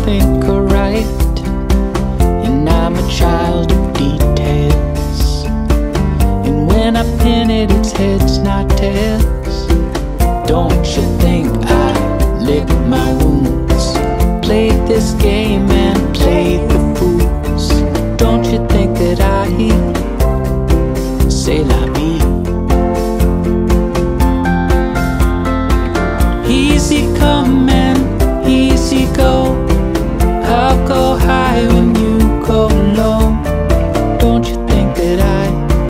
think are right, and I'm a child of details. And when I pin it, it's heads, not tails. Don't you think I lick my wounds, played this game and played the fools? Don't you think that I say la